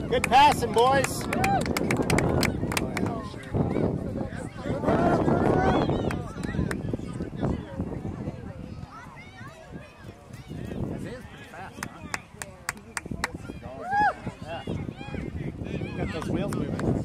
Good passing, boys. Those wheels moving.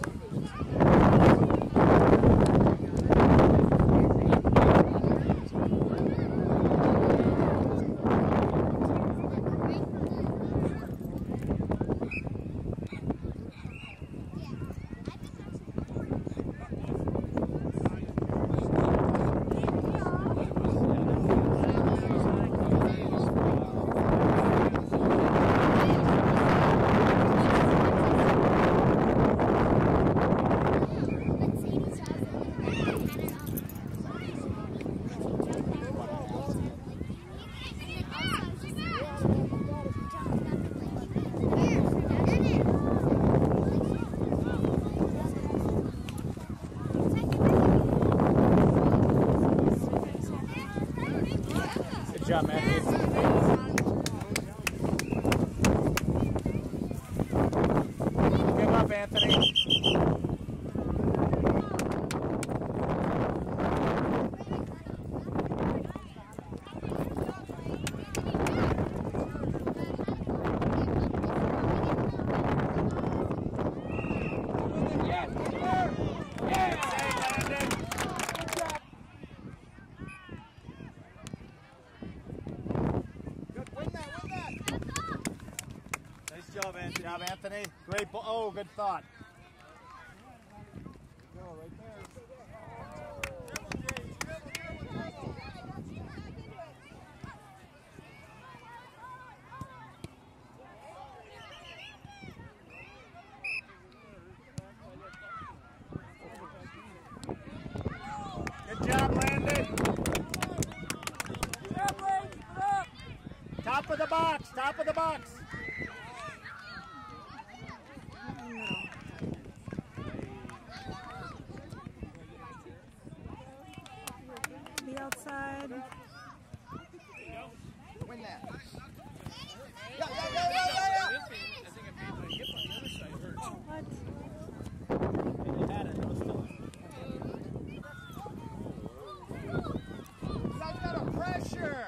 Good job, man. Give up, Anthony. Good job, Anthony. Great ball. Oh, good thought. Go right there. Good job, Landon. Good job, Blaine. Keep it up. Top of the box. Top of the box. Be outside. Win that. What? Guys got a pressure.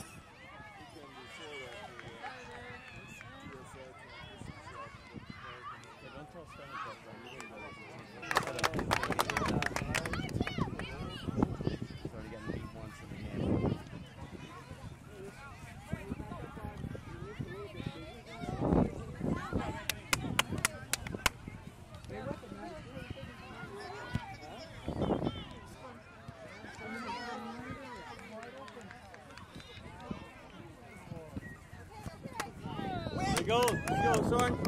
Go, let's go, son.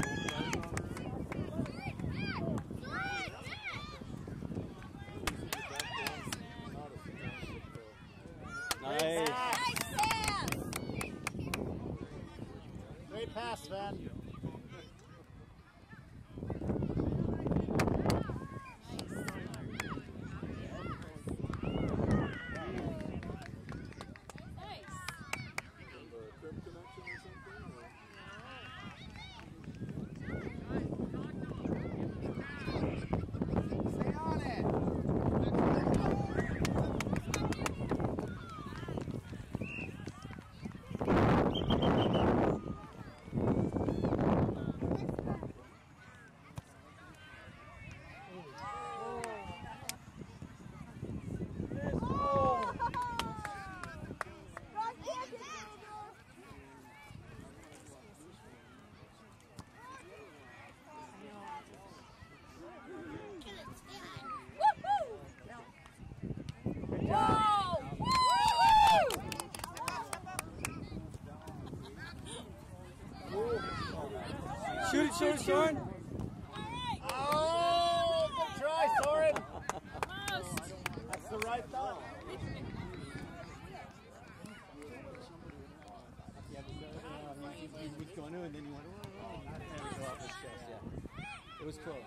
Nice. Great pass, Van. Shoot it, Soren. Oh, good try, Soren. That's the right thought. He was going to, and then you went, it was close.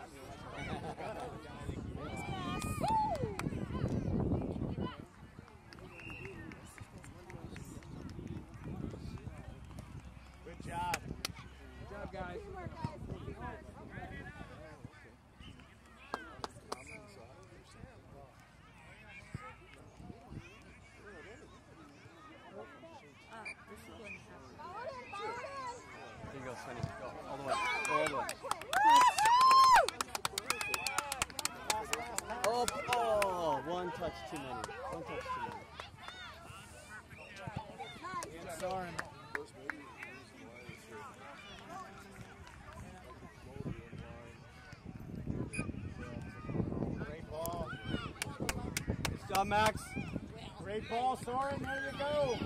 Good job. Good job, guys. Sonny. All the way. Go all the way. Oh, one touch too many. One touch too many. Soren. Great ball. Good job, Max. Great ball, Soren. There you go.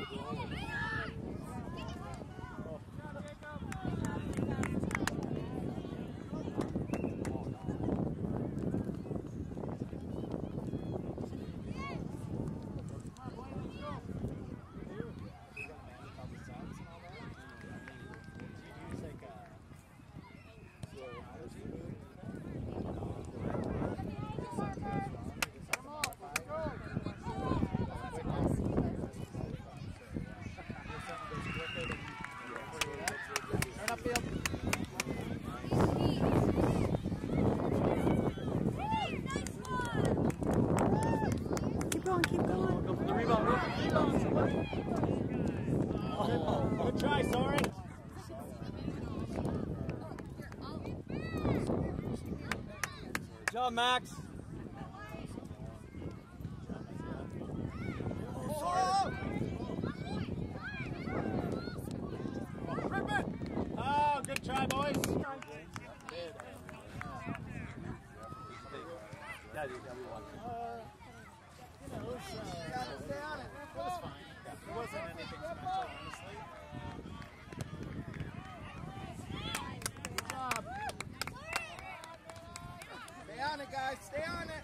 Keep going, keep going. Go for the rebound. Good try, Soren. Good job, Max. Oh, good try, boys. Yeah, dude, yeah, we won. Stay on it. It was fine. It wasn't anything special, honestly. Good job. Stay on it, guys. Stay on it.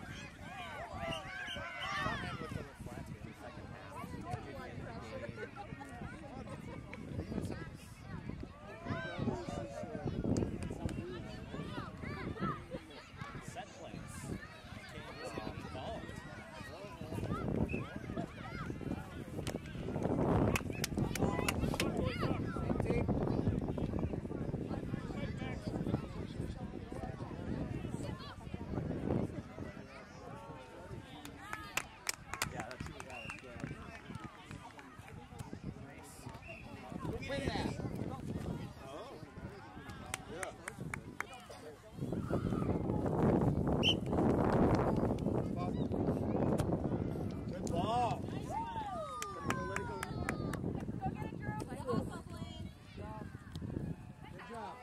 Good ball. Good job.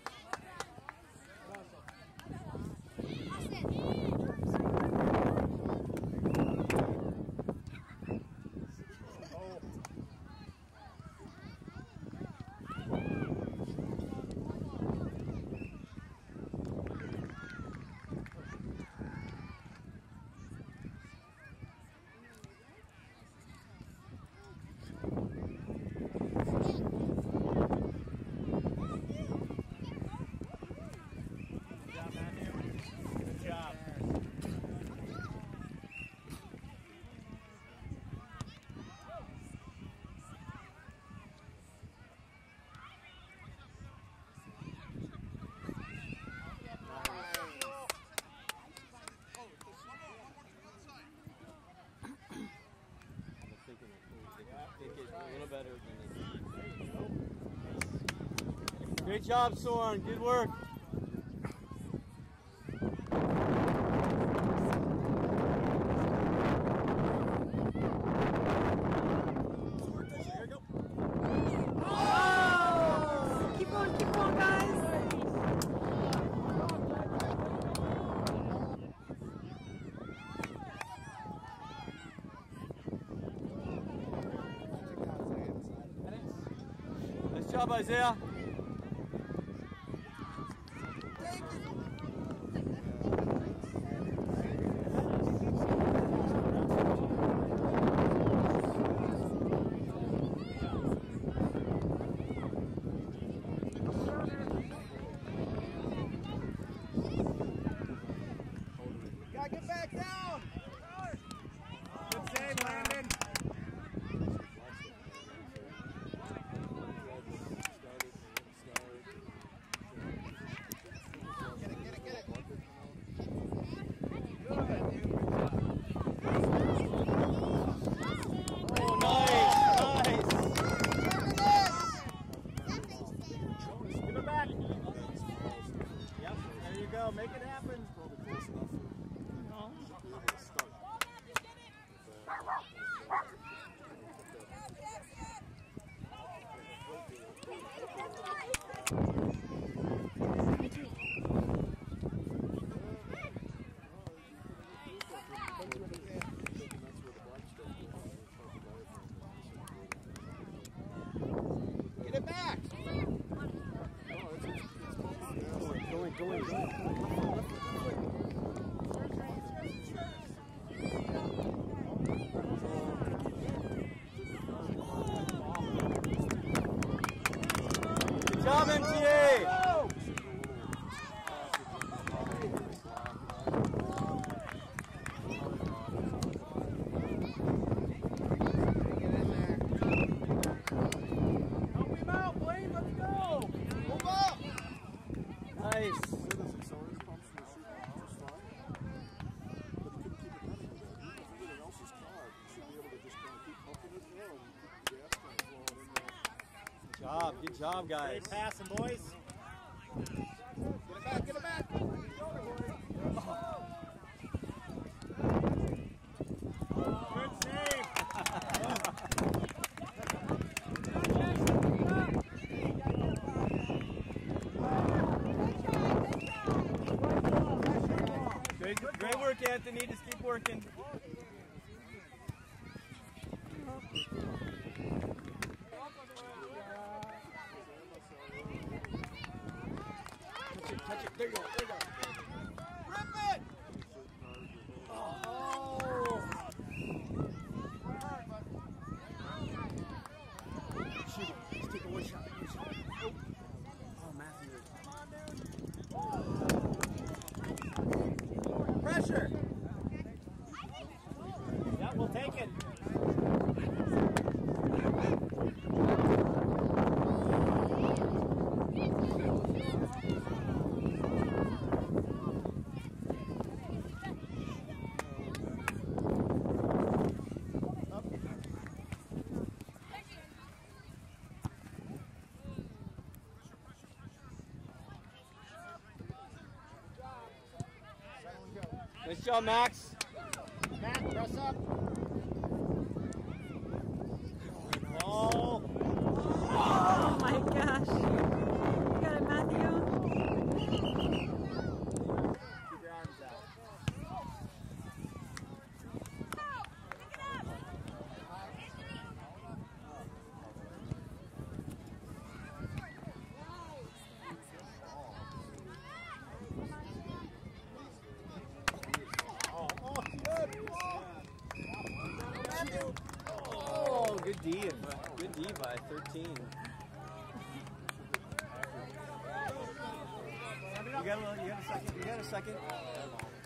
Great job, Soren. Good work. Keep going, guys. Nice job, Isaiah. Get back down. Good save, Landon. make it happen. Get it back. Going. Good job, MTA! Help him out, Blaine. Let's go. Move up. Nice. Good job, guys. Great passing, boys. Get it back. Good save. Great work, Anthony. Just keep working. Touch it. There you go. Rip it. Oh. Shoot it. Just take a one shot. Oh, Matthew. Pressure. Yeah, we'll take it. Nice job, Max. Matt, press up. Oh my gosh. You got it, Matthew. Keep your arms out. Oh, good D. Good D by 13. You got a second?